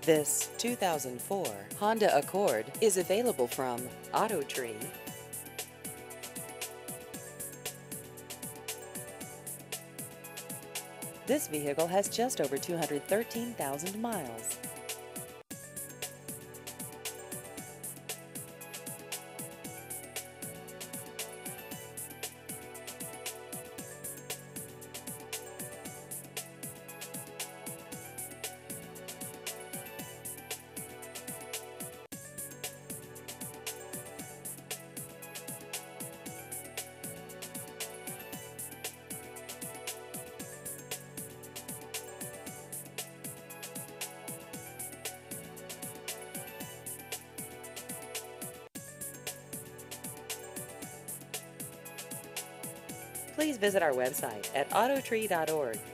This 2004 Honda Accord is available from Auto Tree. This vehicle has just over 213,000 miles. Please visit our website at autotree.org.